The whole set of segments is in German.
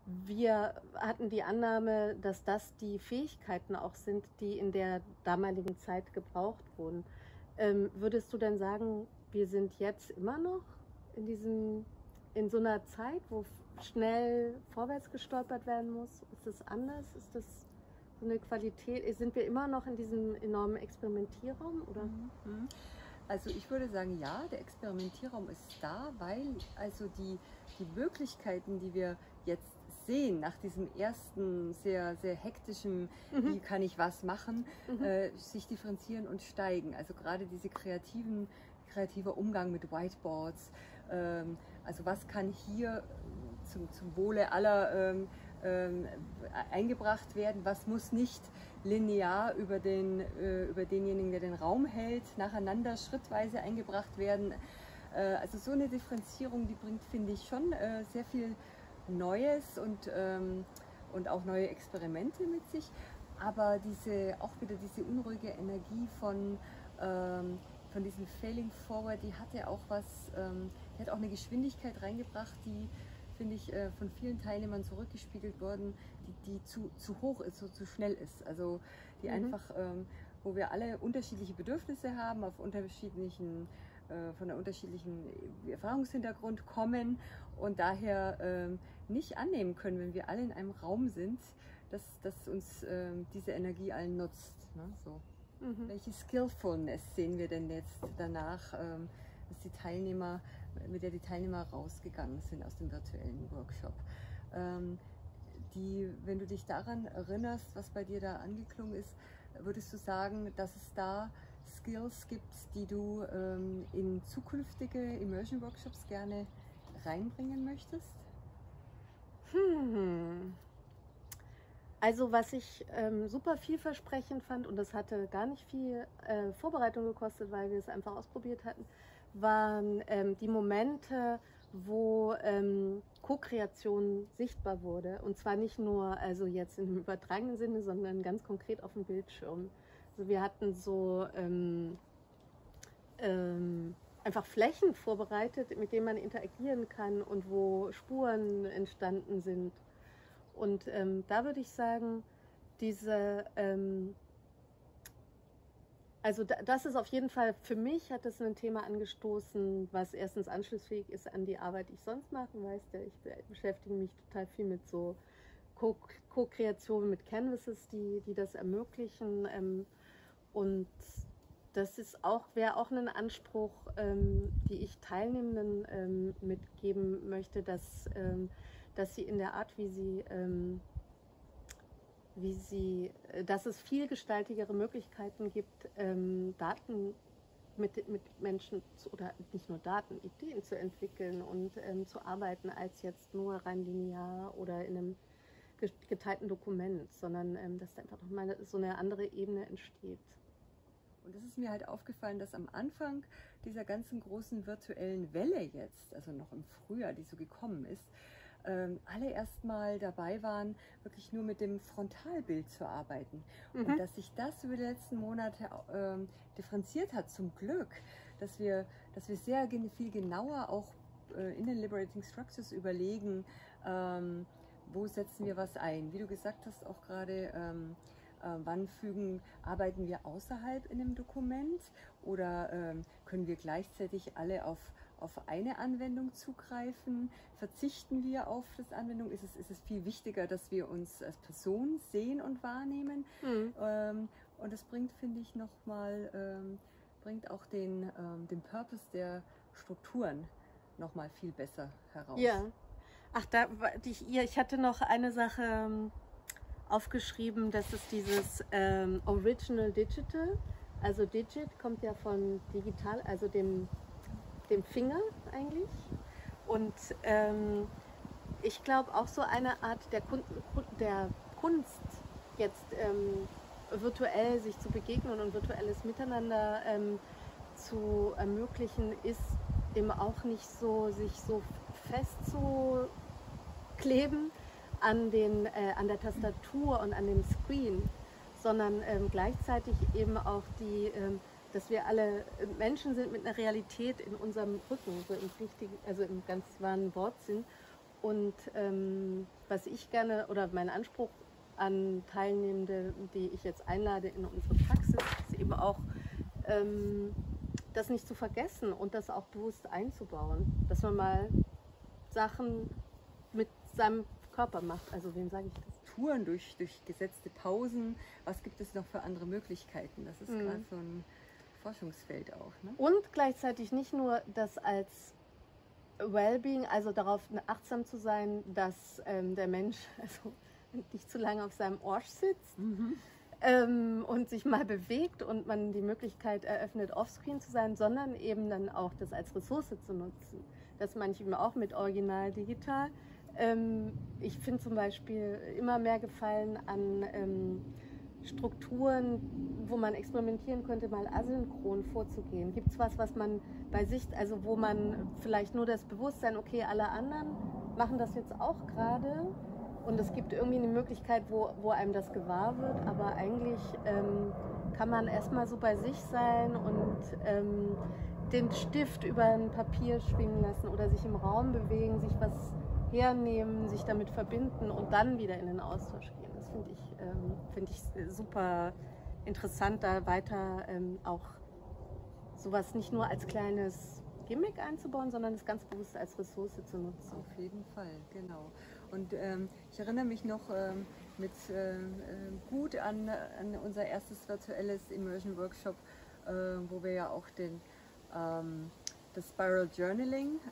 wir hatten die Annahme, dass das die Fähigkeiten auch sind, die in der damaligen Zeit gebraucht wurden. Würdest du denn sagen, wir sind jetzt immer noch in so einer Zeit, wo schnell vorwärts gestolpert werden muss? Ist das anders? Ist das so eine Qualität? Sind wir immer noch in diesem enormen Experimentierraum? Oder? Also ich würde sagen, ja, der Experimentierraum ist da, weil also die Möglichkeiten, die wir jetzt sehen, nach diesem ersten sehr, sehr hektischen, wie kann ich was machen, sich differenzieren und steigen. Also gerade diese kreativer Umgang mit Whiteboards, also was kann hier zum Wohle aller eingebracht werden, was muss nicht linear über denjenigen, der den Raum hält, nacheinander schrittweise eingebracht werden. Also so eine Differenzierung, die bringt, finde ich, schon sehr viel Neues und auch neue Experimente mit sich, aber auch wieder diese unruhige Energie von diesem Failing Forward, die hatte auch die hat auch eine Geschwindigkeit reingebracht, die, finde ich, von vielen Teilnehmern zurückgespiegelt worden, die zu hoch ist, so zu schnell ist. Also die einfach, wo wir alle unterschiedliche Bedürfnisse haben, von einem unterschiedlichen Erfahrungshintergrund kommen und daher nicht annehmen können, wenn wir alle in einem Raum sind, dass uns diese Energie allen nutzt. Ne? So. Welche Skillfulness sehen wir denn jetzt danach, mit der die Teilnehmer rausgegangen sind aus dem virtuellen Workshop? Wenn du dich daran erinnerst, was bei dir da angeklungen ist, würdest du sagen, dass es da Skills gibt, die du in zukünftige Immersion Workshops gerne reinbringen möchtest? Also was ich super vielversprechend fand, und das hatte gar nicht viel Vorbereitung gekostet, weil wir es einfach ausprobiert hatten, waren die Momente, wo Co-Kreation sichtbar wurde. Und zwar nicht nur also jetzt im übertragenen Sinne, sondern ganz konkret auf dem Bildschirm. Also wir hatten so einfach Flächen vorbereitet, mit denen man interagieren kann und wo Spuren entstanden sind. Und da würde ich sagen, also das ist auf jeden Fall, für mich hat das ein Thema angestoßen, was erstens anschlussfähig ist an die Arbeit, die ich sonst mache. Weißt du, ich beschäftige mich total viel mit so Co-Kreation mit Canvases, die das ermöglichen. Und das wäre auch ein Anspruch, die ich Teilnehmenden mitgeben möchte, dass sie in der Art, dass es vielgestaltigere Möglichkeiten gibt, Daten mit Menschen oder nicht nur Daten, Ideen zu entwickeln und zu arbeiten, als jetzt nur rein linear oder in einem geteilten Dokument, sondern dass da einfach nochmal so eine andere Ebene entsteht. Und es ist mir halt aufgefallen, dass am Anfang dieser ganzen großen virtuellen Welle jetzt, also noch im Frühjahr, die so gekommen ist, alle erstmal dabei waren, wirklich nur mit dem Frontalbild zu arbeiten. Und dass sich das über die letzten Monate differenziert hat, zum Glück, dass wir sehr viel genauer auch in den Liberating Structures überlegen, wo setzen wir was ein. Wie du gesagt hast, auch gerade, wann arbeiten wir außerhalb in einem Dokument oder können wir gleichzeitig alle auf eine Anwendung zugreifen? Verzichten wir auf das Anwendung? Ist es viel wichtiger, dass wir uns als Person sehen und wahrnehmen? Und das bringt, finde ich, bringt auch den Purpose der Strukturen nochmal viel besser heraus. Ja. Ach, ich hatte noch eine Sache aufgeschrieben, das ist dieses Original Digital. Also Digit kommt ja von digital, also dem Finger eigentlich. Und ich glaube auch so eine Art der Kunst jetzt virtuell sich zu begegnen und virtuelles Miteinander zu ermöglichen, ist eben auch nicht so, sich so festzukleben an der Tastatur und an dem Screen, sondern gleichzeitig eben auch dass wir alle Menschen sind mit einer Realität in unserem Rücken, so im ganz wahren Wortsinn. Und was ich gerne oder mein Anspruch an Teilnehmende, die ich jetzt einlade in unsere Praxis, ist eben auch, das nicht zu vergessen und das auch bewusst einzubauen, dass man mal Sachen mit seinem Körper macht. Also wem sage ich das? Touren durch gesetzte Pausen. Was gibt es noch für andere Möglichkeiten? Das ist gerade so ein Forschungsfeld auch. Ne? Und gleichzeitig nicht nur das als Wellbeing, also darauf achtsam zu sein, dass der Mensch also nicht zu lange auf seinem Arsch sitzt und sich mal bewegt und man die Möglichkeit eröffnet, offscreen zu sein, sondern eben dann auch das als Ressource zu nutzen. Das meine ich eben auch mit Original Digital. Ich finde zum Beispiel immer mehr Gefallen an Strukturen, wo man experimentieren könnte, mal asynchron vorzugehen. Gibt es was man bei sich, also wo man vielleicht nur das Bewusstsein, okay, alle anderen machen das jetzt auch gerade und es gibt irgendwie eine Möglichkeit, wo einem das gewahr wird, aber eigentlich kann man erstmal so bei sich sein und den Stift über ein Papier schwingen lassen oder sich im Raum bewegen, sich was hernehmen, sich damit verbinden und dann wieder in den Austausch gehen. Das finde ich super interessant, da weiter auch sowas nicht nur als kleines Gimmick einzubauen, sondern es ganz bewusst als Ressource zu nutzen. Auf jeden Fall, genau. Und ich erinnere mich noch gut an unser erstes virtuelles Immersion Workshop, wo wir ja auch das Spiral Journaling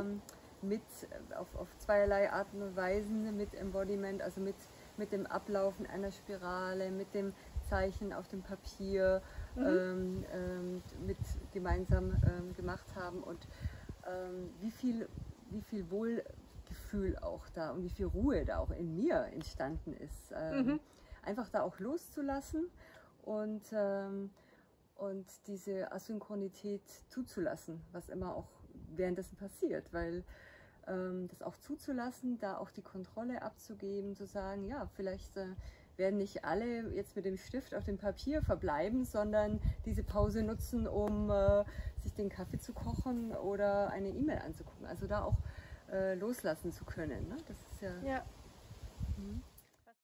auf zweierlei Arten und Weisen mit Embodiment, also mit dem Ablaufen einer Spirale, mit dem Zeichen auf dem Papier mit gemeinsam gemacht haben und wie viel Wohlgefühl auch da und wie viel Ruhe da auch in mir entstanden ist. Einfach da auch loszulassen und diese Asynchronität zuzulassen, was immer auch währenddessen passiert, weil das auch zuzulassen, da auch die Kontrolle abzugeben, zu sagen, ja, vielleicht werden nicht alle jetzt mit dem Stift auf dem Papier verbleiben, sondern diese Pause nutzen, um sich den Kaffee zu kochen oder eine E-Mail anzugucken. Also da auch loslassen zu können. Ne? Das ist ja.